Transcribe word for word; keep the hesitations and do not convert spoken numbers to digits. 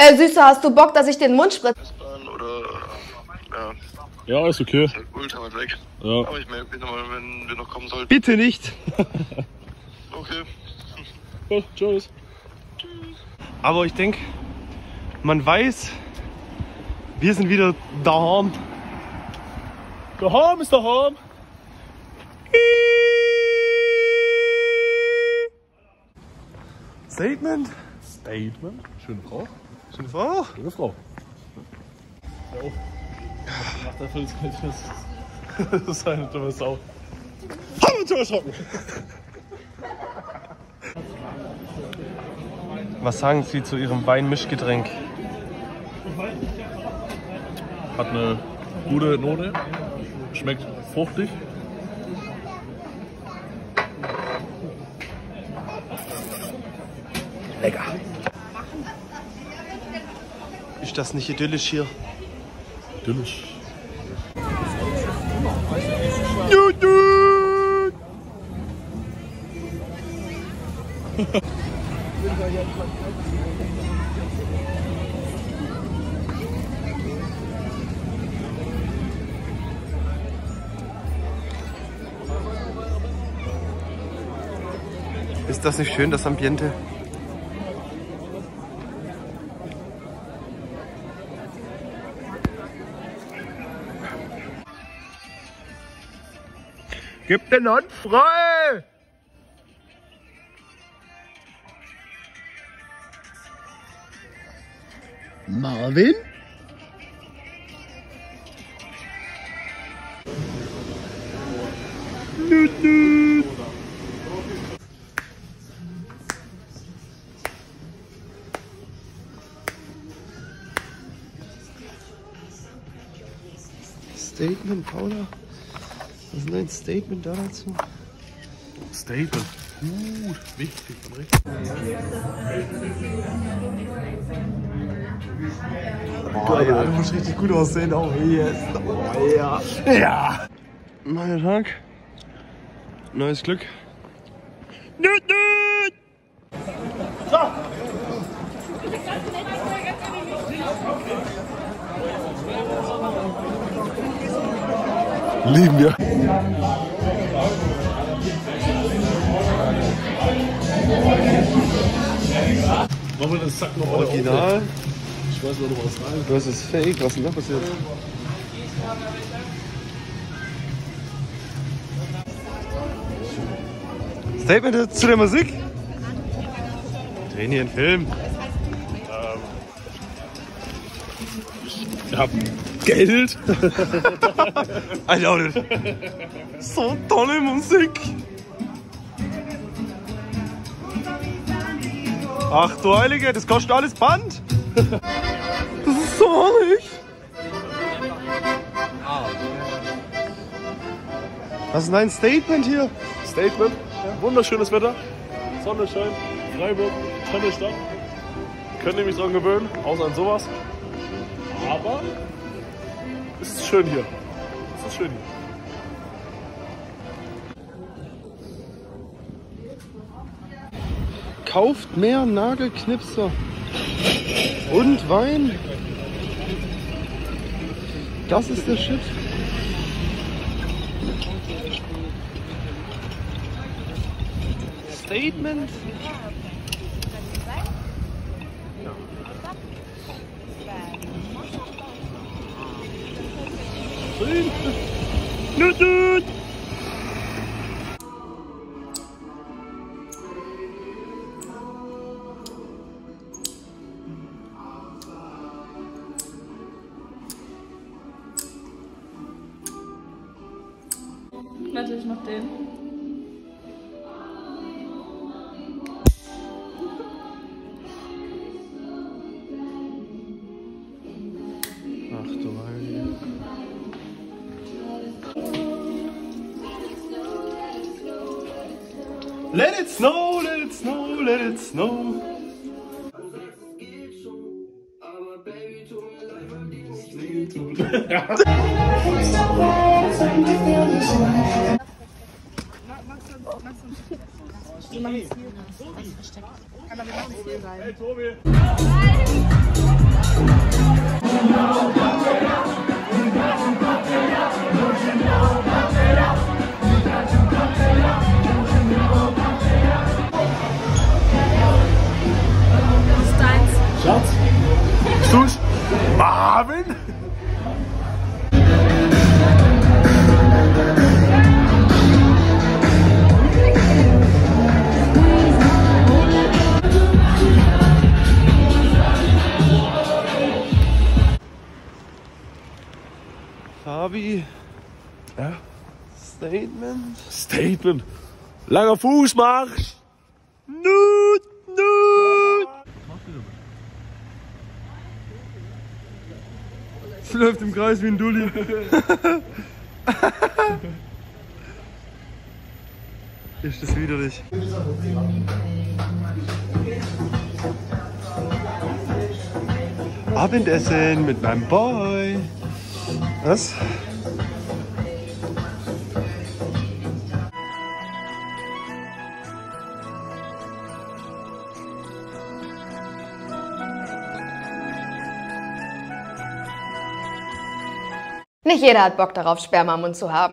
Äh, Süßer, hast du Bock, dass ich den Mund spritze? Oder, ja. Ja, ist okay. Ist halt ultra weit weg. Ja. Aber ich melde mich nochmal, wenn wir noch kommen sollten. Bitte nicht. Okay. Gut, tschüss. Aber ich denke, man weiß, wir sind wieder daheim. Daheim ist daheim. Statement. Statement. Schöne Frau. Schöne Frau. Schöne Frau. Ja, oh. Macht dafür das Geld. Das ist eine dumme Sau. Haben wir uns erschrocken. Was sagen Sie zu Ihrem Weinmischgetränk? Hat eine gute Note. Schmeckt fruchtig. Lecker. Ist das nicht idyllisch hier? Idyllisch. Ist das nicht schön, das Ambiente? Gib den Hand frei! Marvin? Nüt, nüt. Statement, Paula? Was ist denn ein Statement da dazu? Statement. Gut, wichtig und richtig. Oh, ja, du musst richtig gut aussehen, auch yes. Oh, ja. Ja. Neuer Tag. Neues Glück. Nüt, nüt. So. Lieben wir. Machen wir das Sack noch Original. Ich weiß noch was rein. Das ist fake. Was ist denn da passiert? Statement zu der Musik? Wir drehen hier einen Film. Ähm, ich hab Geld. I doubt it. So tolle Musik. Ach du Heilige, das kostet alles Band. Das ist so herrlich. Was ist denn ein Statement hier? Statement. Ja, wunderschönes Wetter. Sonne scheint. Freiburg. Tolle Stadt. Könnt ihr mich dran gewöhnen, außer an sowas. Aber es ist schön hier. Es ist schön hier. Kauft mehr Nagelknipser und Wein. Das ist der Shit. Statement. Nüt, nüt. Natürlich noch den. Ach du Heilige. Let it snow, let it snow, let it snow. Wir machen es hier. Kann aber wir machen es hier sein. Hey Tobi! Navi. Ja. Statement. Statement. Langer Fußmarsch. Nut, nut. Es läuft im Kreis wie ein Dulli. Ist das widerlich? Abendessen mit meinem Boy. Was? Nicht jeder hat Bock darauf, Sperma im Mund zu haben.